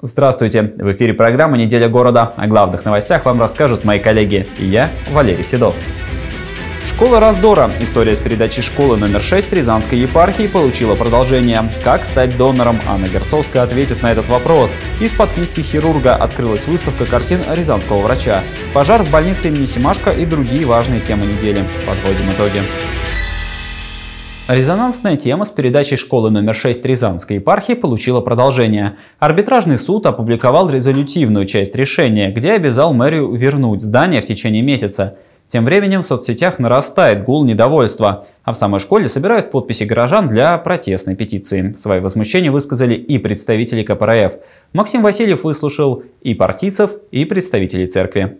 Здравствуйте! В эфире программа «Неделя города». О главных новостях вам расскажут мои коллеги и я, Валерий Седов. Школа раздора. История с передачи школы номер 6 Рязанской епархии получила продолжение. Как стать донором? Анна Герцовская ответит на этот вопрос. Из-под кисти хирурга открылась выставка картин рязанского врача. Пожар в больнице имени Семашко и другие важные темы недели. Подводим итоги. Резонансная тема с передачей школы номер 6 Рязанской епархии получила продолжение. Арбитражный суд опубликовал резолютивную часть решения, где обязал мэрию вернуть здание в течение месяца. Тем временем в соцсетях нарастает гул недовольства, а в самой школе собирают подписи горожан для протестной петиции. Свои возмущения высказали и представители КПРФ. Максим Васильев выслушал и партийцев, и представителей церкви.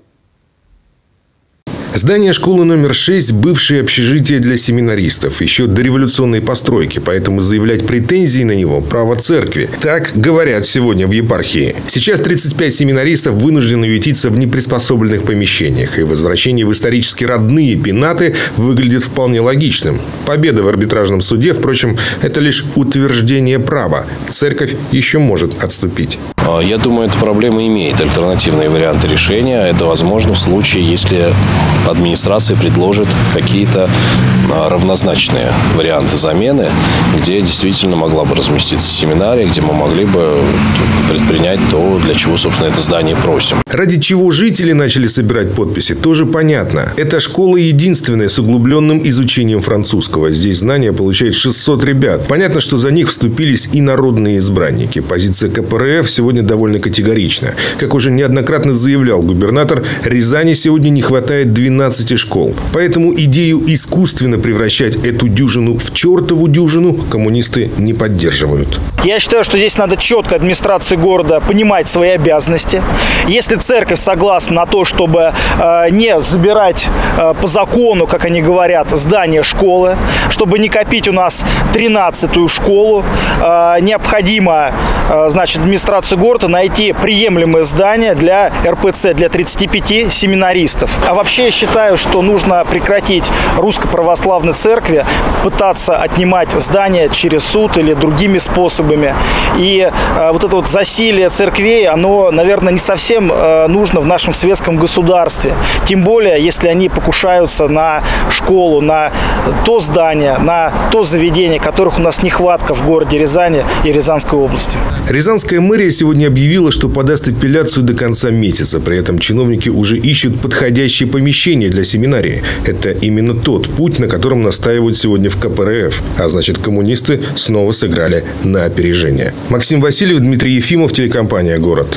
Здание школы номер 6 – бывшее общежитие для семинаристов, еще дореволюционной постройки, поэтому заявлять претензии на него – право церкви. Так говорят сегодня в епархии. Сейчас 35 семинаристов вынуждены ютиться в неприспособленных помещениях, и возвращение в исторически родные пенаты выглядит вполне логичным. Победа в арбитражном суде, впрочем, это лишь утверждение права. Церковь еще может отступить. Я думаю, эта проблема имеет альтернативные варианты решения. Это возможно в случае, если администрация предложит какие-то равнозначные варианты замены, где действительно могла бы разместиться семинария, где мы могли бы предпринять то, для чего, собственно, это здание просим. Ради чего жители начали собирать подписи, тоже понятно. Эта школа единственная с углубленным изучением французского. Здесь знания получает 600 ребят. Понятно, что за них вступились и народные избранники. Позиция КПРФ сегодня довольно категорична. Как уже неоднократно заявлял губернатор, Рязани сегодня не хватает 12 школ. Поэтому идею искусственно превращать эту дюжину в чертову дюжину коммунисты не поддерживают. Я считаю, что здесь надо четко администрации города понимать свои обязанности. Если церковь согласна на то, чтобы не забирать по закону, как они говорят, здание школы, чтобы не копить у нас 13-ю школу, необходимо, значит, администрации города найти приемлемое здание для РПЦ, для 35 семинаристов. А вообще я считаю, что нужно прекратить русско-православной церкви пытаться отнимать здание через суд или другими способами. И вот это вот засилие церквей, оно, наверное, не совсем нужно в нашем светском государстве. Тем более, если они покушаются на школу, на то здание, на то заведение, которых у нас нехватка в городе Рязани и Рязанской области. Рязанская мэрия сегодня объявила, что подаст апелляцию до конца месяца. При этом чиновники уже ищут подходящее помещение для семинарии. Это именно тот путь, на котором настаивают сегодня в КПРФ. А значит, коммунисты снова сыграли на опережение. Максим Васильев, Дмитрий Ефимов, телекомпания «Город».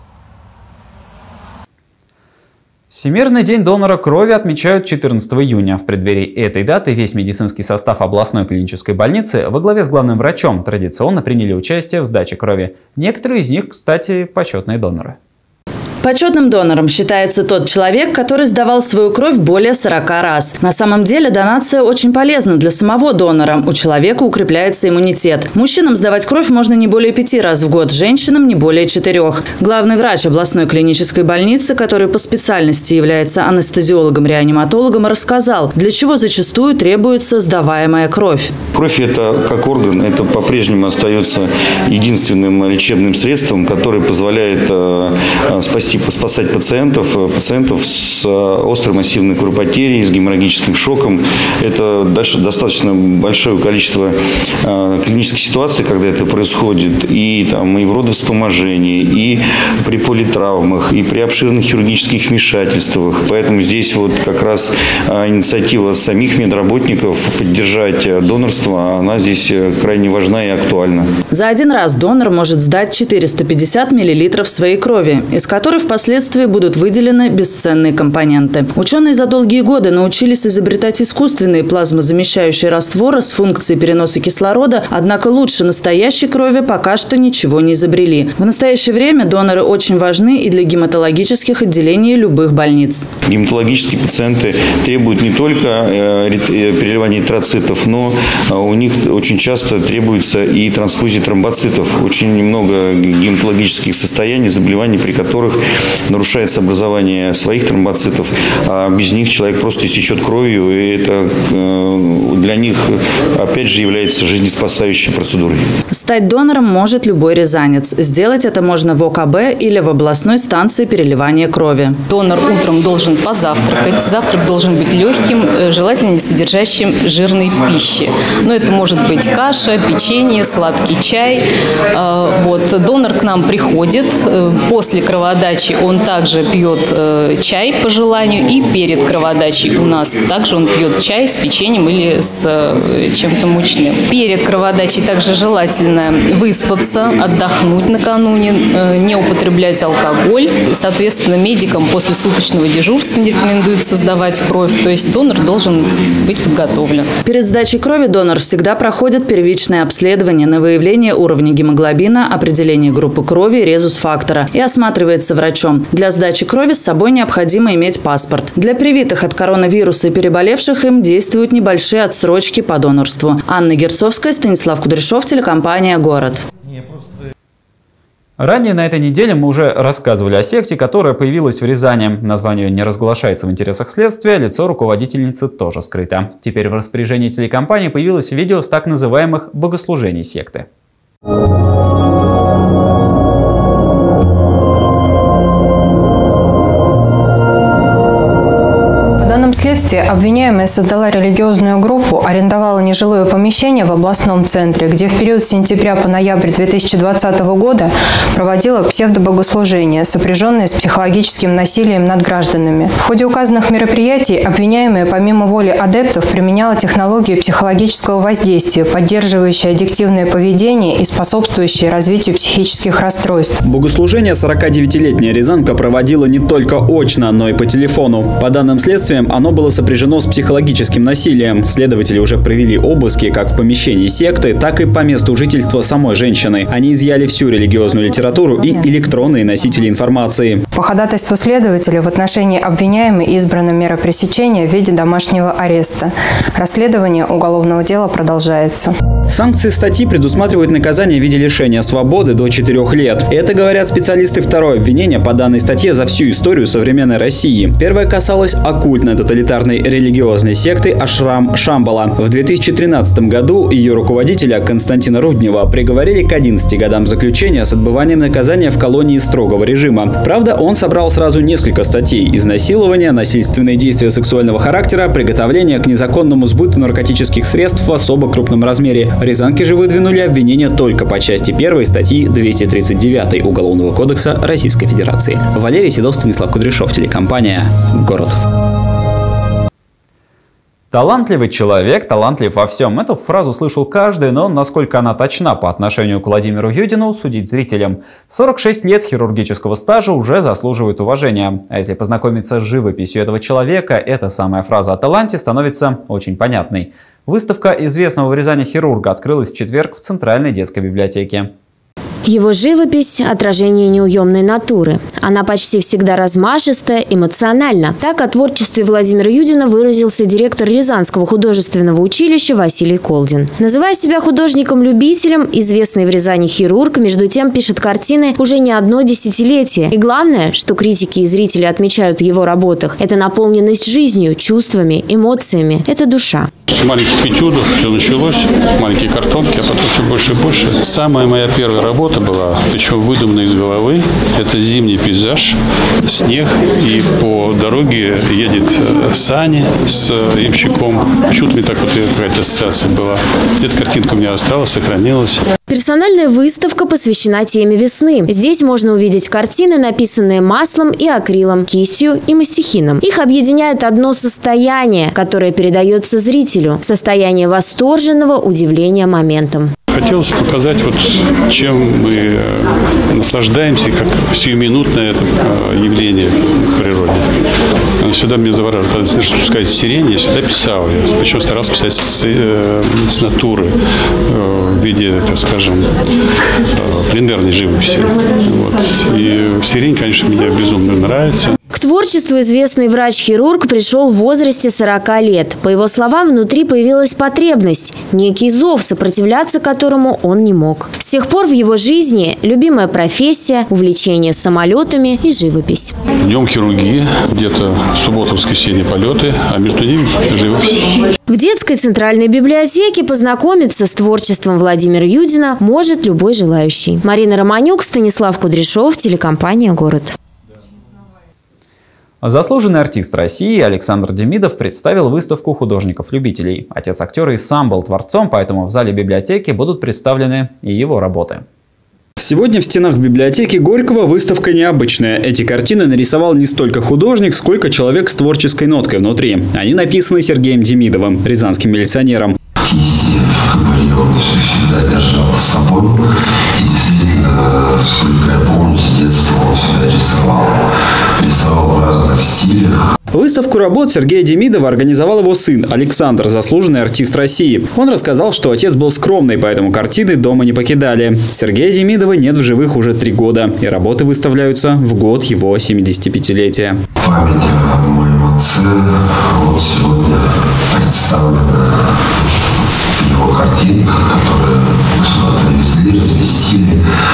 Всемирный день донора крови отмечают 14 июня. В преддверии этой даты весь медицинский состав областной клинической больницы во главе с главным врачом традиционно приняли участие в сдаче крови. Некоторые из них, кстати, почетные доноры. Почетным донором считается тот человек, который сдавал свою кровь более 40 раз. На самом деле донация очень полезна для самого донора. У человека укрепляется иммунитет. Мужчинам сдавать кровь можно не более 5 раз в год, женщинам не более 4. Главный врач областной клинической больницы, который по специальности является анестезиологом-реаниматологом, рассказал, для чего зачастую требуется сдаваемая кровь. Кровь – это как орган, это по-прежнему остается единственным лечебным средством, которое позволяет спасать пациентов с острой массивной кровопотерей, с геморрагическим шоком. Это достаточно большое количество клинических ситуаций, когда это происходит и в родовспоможении, и при политравмах, и при обширных хирургических вмешательствах. Поэтому здесь вот как раз инициатива самих медработников поддержать донорство, она здесь крайне важна и актуальна. За один раз донор может сдать 450 мл своей крови, из которой впоследствии будут выделены бесценные компоненты. Ученые за долгие годы научились изобретать искусственные плазмозамещающие растворы с функцией переноса кислорода, однако лучше настоящей крови пока что ничего не изобрели. В настоящее время доноры очень важны и для гематологических отделений любых больниц. Гематологические пациенты требуют не только переливания эритроцитов, но у них очень часто требуется и трансфузия тромбоцитов. Очень много гематологических состояний, заболеваний, при которых нарушается образование своих тромбоцитов, а без них человек просто истечет кровью, и это для них, опять же, является жизнеспасающей процедурой. Стать донором может любой рязанец. Сделать это можно в ОКБ или в областной станции переливания крови. Донор утром должен позавтракать. Завтрак должен быть легким, желательно не содержащим жирной пищи. Но это может быть каша, печенье, сладкий чай. Донор к нам приходит. После кровоотдачи он также пьет чай по желанию. И перед кровоотдачей у нас также он пьет чай с печеньем или с чем-то мучным. Перед кровоотдачей также желательно выспаться, отдохнуть накануне, не употреблять алкоголь. Соответственно, медикам после суточного дежурства не рекомендуется сдавать кровь. То есть донор должен быть подготовлен. Перед сдачей крови донор всегда проходит первичное обследование на выявление уровня гемоглобина, определение группы крови и резус-фактора и осматривается врачом. Для сдачи крови с собой необходимо иметь паспорт. Для привитых от коронавируса и переболевших им действуют небольшие отсрочки по донорству. Анна Герцовская, Станислав Кудряшов, телекомпания «Город». Ранее на этой неделе мы уже рассказывали о секте, которая появилась в Рязани. Название не разглашается в интересах следствия, лицо руководительницы тоже скрыто. Теперь в распоряжении телекомпании появилось видео с так называемых богослужений секты. Следствие обвиняемая создала религиозную группу, арендовала нежилое помещение в областном центре, где в период с сентября по ноябрь 2020 года проводила псевдобогослужения, сопряженные с психологическим насилием над гражданами. В ходе указанных мероприятий обвиняемая помимо воли адептов применяла технологии психологического воздействия, поддерживающие аддиктивное поведение и способствующие развитию психических расстройств. Богослужение 49-летняя рязанка проводила не только очно, но и по телефону. По данным следствия, оно было сопряжено с психологическим насилием. Следователи уже провели обыски как в помещении секты, так и по месту жительства самой женщины. Они изъяли всю религиозную литературу и электронные носители информации. По ходатайству следователя в отношении обвиняемой избрана мера пресечения в виде домашнего ареста. Расследование уголовного дела продолжается. Санкции статьи предусматривают наказание в виде лишения свободы до 4 лет. Это говорят специалисты. Второе обвинение по данной статье за всю историю современной России. Первое касалось оккультно-тоталитарной религиозной секты Ашрам Шамбала. В 2013 году ее руководителя Константина Руднева приговорили к 11 годам заключения с отбыванием наказания в колонии строгого режима. Правда, он собрал сразу несколько статей: изнасилование, насильственные действия сексуального характера, приготовление к незаконному сбыту наркотических средств в особо крупном размере. Рязанки же выдвинули обвинения только по части 1 статьи 239 Уголовного кодекса Российской Федерации. Валерий Седов, Станислав Кудряшов, телекомпания «Город». Талантливый человек, талантлив во всем. Эту фразу слышал каждый, но насколько она точна по отношению к Владимиру Юдину, судить зрителям. 46 лет хирургического стажа уже заслуживают уважения. А если познакомиться с живописью этого человека, эта самая фраза о таланте становится очень понятной. Выставка известного в Рязани хирурга открылась в четверг в Центральной детской библиотеке. Его живопись – отражение неуемной натуры. Она почти всегда размашистая, эмоциональна. Так о творчестве Владимира Юдина выразился директор Рязанского художественного училища Василий Колдин. Называя себя художником-любителем, известный в Рязани хирург, между тем, пишет картины уже не одно десятилетие. И главное, что критики и зрители отмечают в его работах – это наполненность жизнью, чувствами, эмоциями. Это душа. С маленьких этюдов все началось, маленькие картонки, а потом все больше и больше. Самая моя первая работа была, причем выдуманная из головы. Это зимний пейзаж, снег, и по дороге едет Саня с ямщиком. Почему-то мне так вот какая-то ассоциация была. Эта картинка у меня осталась, сохранилась. Персональная выставка посвящена теме весны. Здесь можно увидеть картины, написанные маслом и акрилом, кистью и мастихином. Их объединяет одно состояние, которое передается зрителю. Состояние восторженного удивления моментом. Хотелось показать, вот, чем мы наслаждаемся, как сиюминутное это явление в природе. Оно всегда меня завораживает. Когда слышишь, спускать сирень, я всегда писал. Я причем старался писать с натуры в виде, так скажем, пленэрной живописи. Вот. И сирень, конечно, мне безумно нравится. К творчеству известный врач-хирург пришел в возрасте 40 лет. По его словам, внутри появилась потребность, некий зов, сопротивляться которому он не мог. С тех пор в его жизни любимая профессия, увлечение самолетами и живопись. Днем хирургия, где-то суббота-воскресенье полеты, а между ними живопись. В детской центральной библиотеке познакомиться с творчеством Владимира Юдина может любой желающий. Марина Романюк, Станислав Кудряшов, телекомпания «Город». Заслуженный артист России Александр Демидов представил выставку художников-любителей. Отец актера и сам был творцом, поэтому в зале библиотеки будут представлены и его работы. Сегодня в стенах библиотеки Горького выставка необычная. Эти картины нарисовал не столько художник, сколько человек с творческой ноткой внутри. Они написаны Сергеем Демидовым, рязанским милиционером. Кисти в кобуре он всегда держал с собой. И действительно, сколько я помню, с детства он всегда рисовал в разных стилях. Выставку работ Сергея Демидова организовал его сын Александр, заслуженный артист России. Он рассказал, что отец был скромный, поэтому картины дома не покидали. Сергея Демидова нет в живых уже 3 года, и работы выставляются в год его 75-летия. Память о моем отце вот сегодня представлена в его картинах, которые мы сюда привезли, разместили.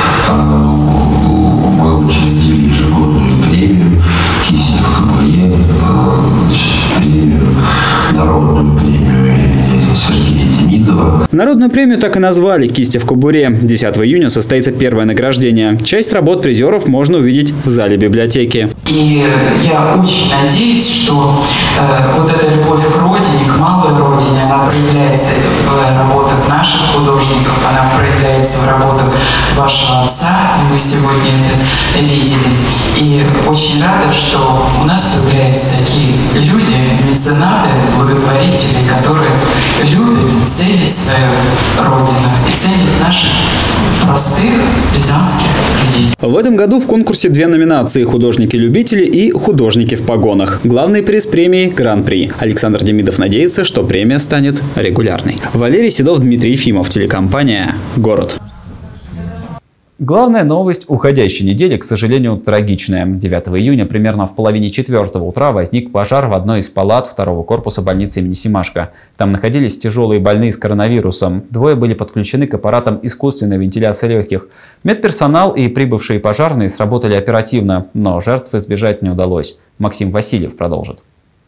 Мы учредили ежегодную премию «Кисти в кобуре», премию, народную премию имени Сергея Демидова. Народную премию так и назвали «Кисти в кобуре». 10 июня состоится первое награждение. Часть работ призеров можно увидеть в зале библиотеки. И я очень надеюсь, что вот эта любовь к родине, к малой родине, она проявляется в работах наших художников, она проявляется в работах вашего отца, и мы сегодня это видели. И очень рада, что у нас появляются такие люди, меценаты, благотворители, которые любят, ценят свою родину и ценят наших простых рязанских людей. В этом году в конкурсе 2 номинации – художники-любители и художники в погонах. Главный приз премии – Гран-при. Александр Демидов надеется, что премия станет регулярной. Валерий Седов, Дмитрий Ефимов, телекомпания «Город». Главная новость уходящей недели, к сожалению, трагичная. 9 июня примерно в половине 4 утра возник пожар в одной из палат 2-го корпуса больницы имени Семашко. Там находились тяжелые больные с коронавирусом. 2 были подключены к аппаратам искусственной вентиляции легких. Медперсонал и прибывшие пожарные сработали оперативно, но жертв избежать не удалось. Максим Васильев продолжит.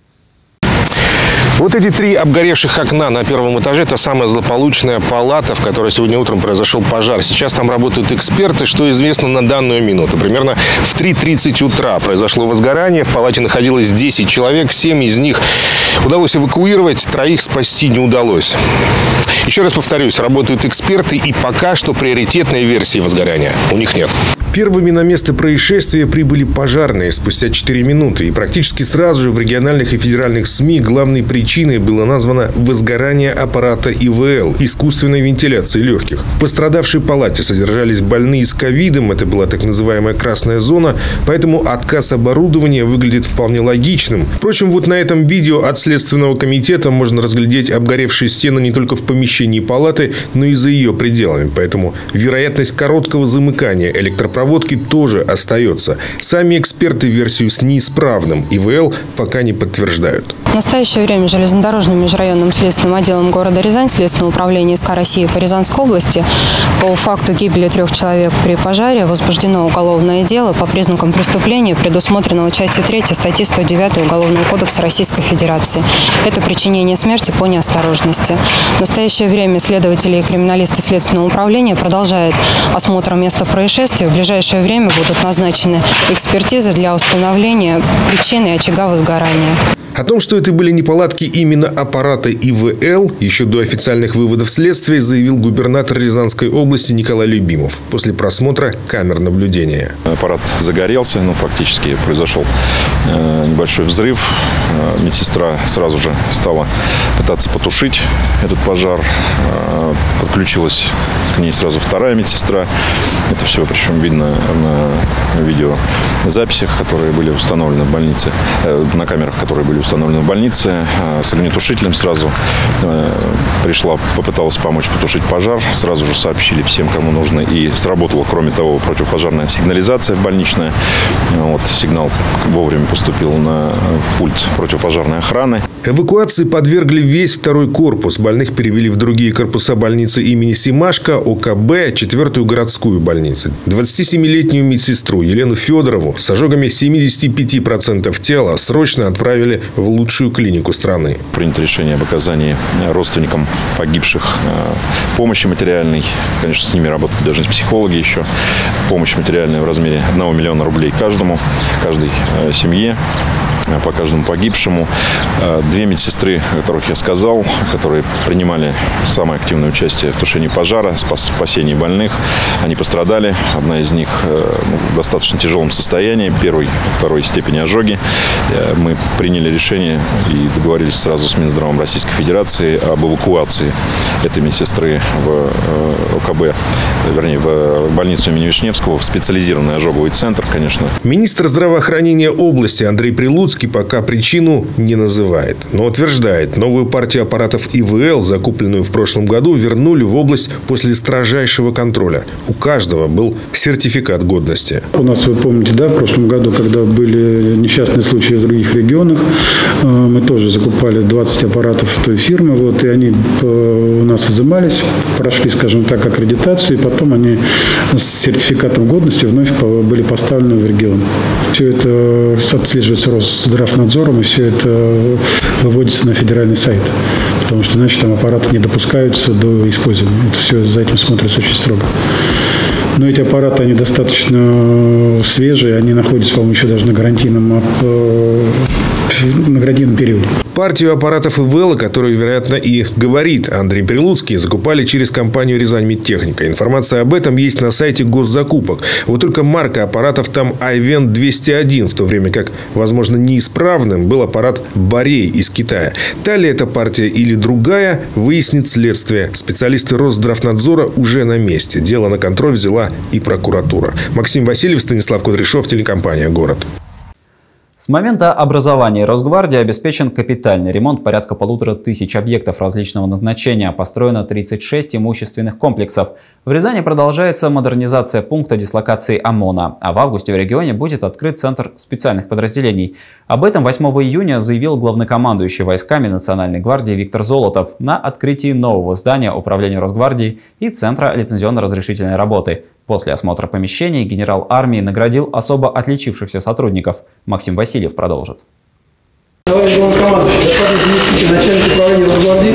Вот эти 3 обгоревших окна на 1-м этаже – это самая злополучная палата, в которой сегодня утром произошел пожар. Сейчас там работают эксперты, что известно на данную минуту. Примерно в 3:30 утра произошло возгорание. В палате находилось 10 человек, 7 из них удалось эвакуировать, 3 спасти не удалось. Еще раз повторюсь, работают эксперты, и пока что приоритетной версии возгорания у них нет. Первыми на место происшествия прибыли пожарные спустя 4 минуты. И практически сразу же в региональных и федеральных СМИ главной причиной было названо возгорание аппарата ИВЛ – искусственной вентиляции легких. В пострадавшей палате содержались больные с ковидом, это была так называемая красная зона, поэтому отказ оборудования выглядит вполне логичным. Впрочем, вот на этом видео от Следственного комитета можно разглядеть обгоревшие стены не только в помещении палаты, но и за ее пределами. Поэтому вероятность короткого замыкания электропроводки тоже остается. Сами эксперты версию с неисправным ИВЛ пока не подтверждают. В настоящее время железнодорожным межрайонным следственным отделом города Рязань Следственного управления СК России по Рязанской области по факту гибели 3 человек при пожаре возбуждено уголовное дело по признакам преступления, предусмотренного частью 3 статьи 109 Уголовного кодекса Российской Федерации. Это причинение смерти по неосторожности. В настоящее время следователи и криминалисты Следственного управления продолжают осмотр места происшествия. В ближайшее время будут назначены экспертизы для установления причины очага возгорания. О том, что это были неполадки именно аппарата ИВЛ, еще до официальных выводов следствия заявил губернатор Рязанской области Николай Любимов после просмотра камер наблюдения. Аппарат загорелся, фактически произошел небольшой взрыв. Медсестра сразу же стала пытаться потушить этот пожар. Подключилась к ней сразу 2-я медсестра. Это все причем видно на видеозаписях, которые были установлены в больнице, на камерах, которые были установлены установлена в больнице с огнетушителем сразу. Пришла, попыталась помочь потушить пожар. Сразу же сообщили всем, кому нужно. И сработала, кроме того, противопожарная сигнализация больничная. Вот, сигнал вовремя поступил на пульт противопожарной охраны. Эвакуации подвергли весь второй корпус. Больных перевели в другие корпуса больницы имени Семашко, ОКБ, 4-ю городскую больницу. 27-летнюю медсестру Елену Федорову с ожогами 75% тела срочно отправили в лучшую клинику страны. Принято решение об оказании родственникам погибших помощи материальной. Конечно, с ними работать должны психологи еще. Помощь материальная в размере 1 миллиона рублей каждой семье, по каждому погибшему. 2 медсестры, о которых я сказал, которые принимали самое активное участие в тушении пожара, спасении больных. Они пострадали. Одна из них в достаточно тяжелом состоянии, 1-й, 2-й степени ожоги. Мы приняли решение и договорились сразу с Минздравом Российской Федерации об эвакуации этой медсестры в ОКБ, вернее, в больницу имени Вишневского, в специализированный ожоговый центр, конечно. Министр здравоохранения области Андрей Прилуцкий пока причину не называет, но утверждает, новую партию аппаратов ИВЛ, закупленную в прошлом году, вернули в область после строжайшего контроля. У каждого был сертификат годности. У нас, вы помните, да, в прошлом году, когда были несчастные случаи в других регионах, мы тоже закупали 20 аппаратов той фирмы, вот, и они у нас изымались, прошли, скажем так, аккредитацию, и потом они с сертификатом годности вновь были поставлены в регион. Все это отслеживается Росздравнадзором, и все это выводится на федеральный сайт, потому что иначе там аппараты не допускаются до использования. Это все за этим смотрится очень строго. Но эти аппараты, они достаточно свежие, они находятся, по-моему, еще даже на гарантийном периоде. Партию аппаратов ИВЛ, которую, вероятно, и говорит Андрей Прилуцкий, закупали через компанию «Рязань Медтехника». Информация об этом есть на сайте госзакупок. Вот только марка аппаратов там Айвен 201, в то время как, возможно, неисправным был аппарат Борей из Китая. Та ли эта партия или другая, выяснит следствие. Специалисты Росздравнадзора уже на месте. Дело на контроль взяла и прокуратура. Максим Васильев, Станислав Кудряшов, телекомпания «Город». С момента образования Росгвардии обеспечен капитальный ремонт порядка 1500 объектов различного назначения. Построено 36 имущественных комплексов. В Рязани продолжается модернизация пункта дислокации ОМОНа. А в августе в регионе будет открыт Центр специальных подразделений. Об этом 8 июня заявил главнокомандующий войсками Национальной гвардии Виктор Золотов на открытии нового здания Управления Росгвардии и Центра лицензионно-разрешительной работы. После осмотра помещений генерал армии наградил особо отличившихся сотрудников. Максим Васильев продолжит. Товарищ главнокомандующий, господин заместитель начальника управления Росгвардии,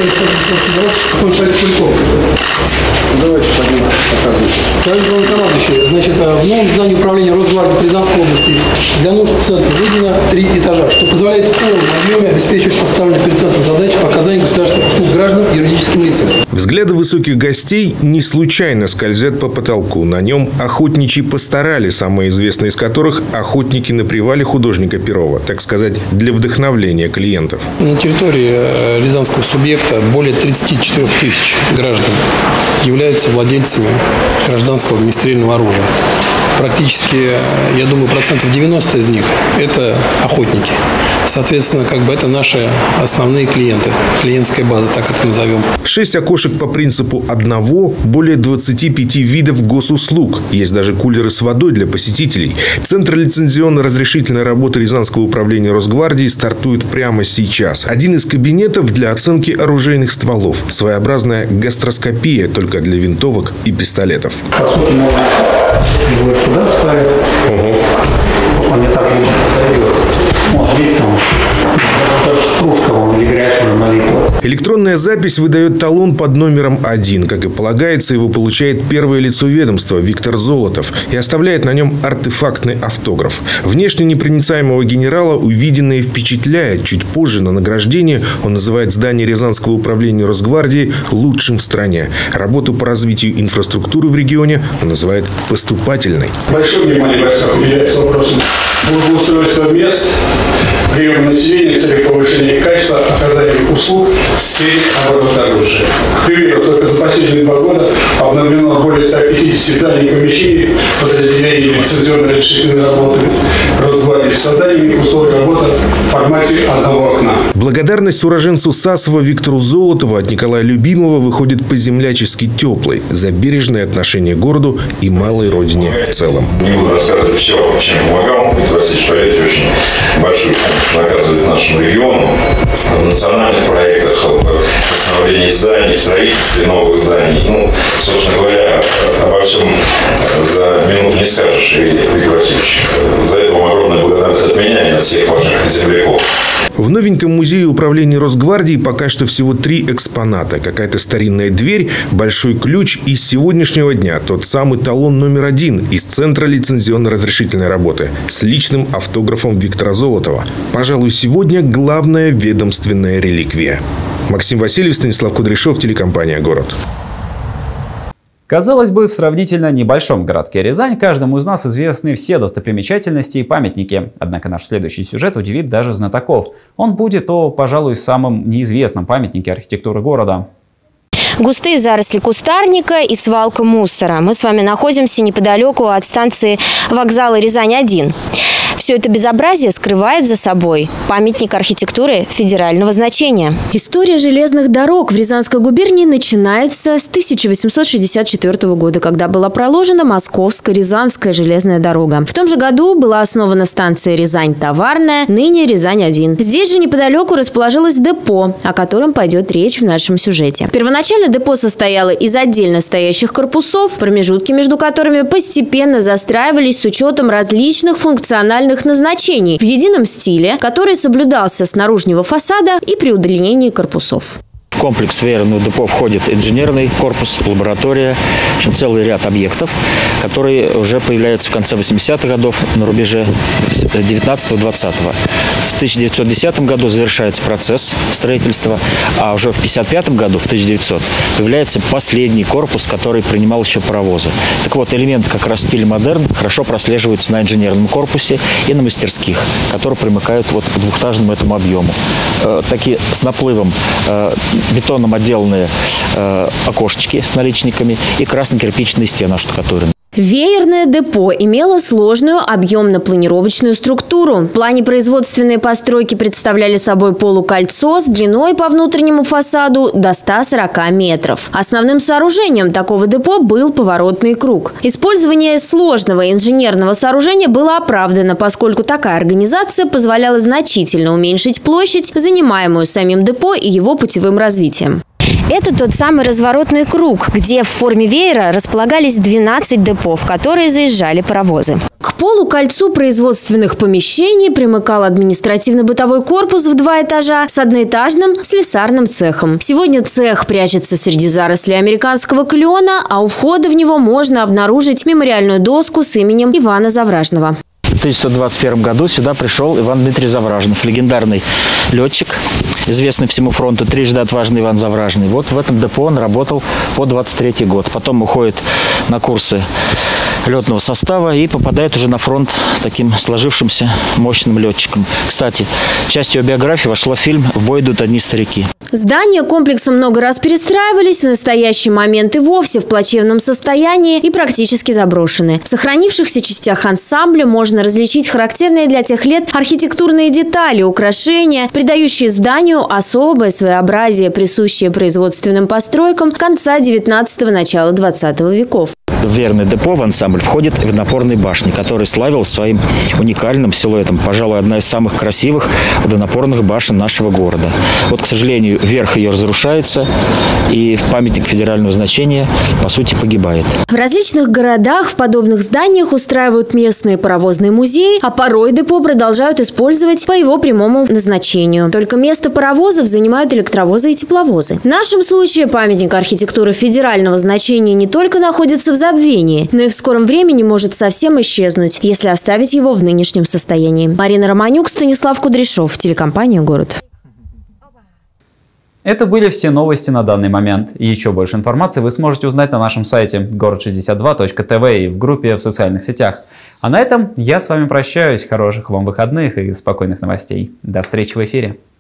Давайте показывайте. Товарищ главнокомандующий, значит, в новом здании управления Росгвардии в Рязанской области для нужд центра выделено 3 этажа, что позволяет в полном объеме обеспечивать поставленные перед центром задачи по оказанию государственных услуг гражданам и юридическим лицам. Взгляды высоких гостей не случайно скользят по потолку. На нем охотничьи пасторали, самые известные из которых «Охотники на привале» художника Перова, так сказать, для вдохновления клиентов. На территории рязанского субъекта более 34 тысяч граждан являются владельцами гражданского огнестрельного оружия. Практически, я думаю, 90% из них – это охотники. Соответственно, это наши основные клиенты, клиентская база, так это назовем. 6 окошек по принципу одного, более 25 видов госуслуг. Есть даже кулеры с водой для посетителей. Центр лицензионно-разрешительной работы Рязанского управления Росгвардии стартует прямо сейчас. Один из кабинетов для оценки оружейных стволов. Своеобразная гастроскопия, только для винтовок и пистолетов. По сути, можно его сюда вставить. Он не так много подойдет. Вот, видите, там даже стружка или грязь уже налипла. Электронная запись выдает талон под номером 1. Как и полагается, его получает первое лицо ведомства Виктор Золотов и оставляет на нем артефактный автограф. Внешне непроницаемого генерала увиденное впечатляет. Чуть позже на награждении он называет здание Рязанского управления Росгвардии лучшим в стране. Работу по развитию инфраструктуры в регионе он называет поступательной. Большое внимание в гостях уделяется вопросам благоустройства мест, приема населения с целью повышения качества оказания услуг в сфере оборотно-оружия. К примеру, только за последние 2 года обновлено более 150 зданий и помещений подразделений лицензионно-разрешительной работы Росгвардии с созданием условий работы в формате одного окна. Благодарность уроженцу Сасова Виктору Золотову от Николая Любимова выходит по-землячески теплой за бережное отношение к городу и малой родине в целом. Не буду рассказывать все, чем помогал. Виктор Васильевич, поверьте, очень большую помощь оказывает нашему региону в национальных проектах, в восстановлении зданий, в строительстве новых зданий. Ну, собственно говоря, обо всем за минуту не скажешь, Виктор Васильевич. За это вам огромная благодарность от меня и от всех ваших земляков. В новеньком музее управления Росгвардии пока что всего 3 экспоната. Какая-то старинная дверь, большой ключ и с сегодняшнего дня тот самый талон номер 1 из Центра лицензионно-разрешительной работы с личным автографом Виктора Золотова. Пожалуй, сегодня главная ведомственная реликвия. Максим Васильев, Станислав Кудряшов, телекомпания «Город». Казалось бы, в сравнительно небольшом городке Рязань каждому из нас известны все достопримечательности и памятники. Однако наш следующий сюжет удивит даже знатоков. Он будет о, пожалуй, самом неизвестном памятнике архитектуры города. Густые заросли кустарника и свалка мусора. Мы с вами находимся неподалеку от станции вокзала Рязань-1. Все это безобразие скрывает за собой памятник архитектуры федерального значения. История железных дорог в Рязанской губернии начинается с 1864 года, когда была проложена Московско-Рязанская железная дорога. В том же году была основана станция Рязань-Товарная, ныне Рязань-1. Здесь же неподалеку расположилось депо, о котором пойдет речь в нашем сюжете. Первоначально депо состояло из отдельно стоящих корпусов, промежутки между которыми постепенно застраивались с учетом различных функциональных назначений в едином стиле, который соблюдался с наружного фасада и при удлинении корпусов. В комплекс веерного депо входит инженерный корпус, лаборатория, в общем, целый ряд объектов, которые уже появляются в конце 80-х годов, на рубеже 19-20-го. В 1910 году завершается процесс строительства, а уже в 1955 году, в 1900, появляется последний корпус, который принимал еще паровозы. Так вот, элементы как раз стиля модерн хорошо прослеживаются на инженерном корпусе и на мастерских, которые примыкают вот к двухэтажному этому объему. Такие с наплывом бетоном отделанные окошечки с наличниками и красно-кирпичные стены оштукатурены. Веерное депо имело сложную объемно-планировочную структуру. В плане производственные постройки представляли собой полукольцо с длиной по внутреннему фасаду до 140 метров. Основным сооружением такого депо был поворотный круг. Использование сложного инженерного сооружения было оправдано, поскольку такая организация позволяла значительно уменьшить площадь, занимаемую самим депо и его путевым развитием. Это тот самый разворотный круг, где в форме веера располагались 12 депо, в которые заезжали паровозы. К полукольцу производственных помещений примыкал административно-бытовой корпус в 2 этажа с одноэтажным слесарным цехом. Сегодня цех прячется среди зарослей американского клена, а у входа в него можно обнаружить мемориальную доску с именем Ивана Завражного. В 1921 году сюда пришел Иван Дмитриевич Завражнов, легендарный летчик, известный всему фронту, трижды отважный Иван Завражный. Вот в этом депо он работал по 23 год. Потом уходит на курсы летного состава и попадает уже на фронт таким сложившимся мощным летчиком. Кстати, частью его биографии вошла в фильм «В бой идут одни старики». Здания комплекса много раз перестраивались, в настоящий момент и вовсе в плачевном состоянии и практически заброшены. В сохранившихся частях ансамбля можно различить характерные для тех лет архитектурные детали, украшения, придающие зданию особое своеобразие, присущее производственным постройкам конца 19-го, начала 20 веков. В веерное депо в ансамбль входит водонапорная башня, которая славилась своим уникальным силуэтом. Пожалуй, одна из самых красивых водонапорных башен нашего города. Вот, к сожалению, верх ее разрушается, и памятник федерального значения, по сути, погибает. В различных городах в подобных зданиях устраивают местные паровозные музеи, а порой депо продолжают использовать по его прямому назначению. Только место паровозов занимают электровозы и тепловозы. В нашем случае памятник архитектуры федерального значения не только находится в забвении, но и в скором времени может совсем исчезнуть, если оставить его в нынешнем состоянии. Марина Романюк, Станислав Кудряшов, телекомпания «Город». Это были все новости на данный момент. Еще больше информации вы сможете узнать на нашем сайте город62.тв и в группе в социальных сетях. А на этом я с вами прощаюсь. Хороших вам выходных и спокойных новостей. До встречи в эфире.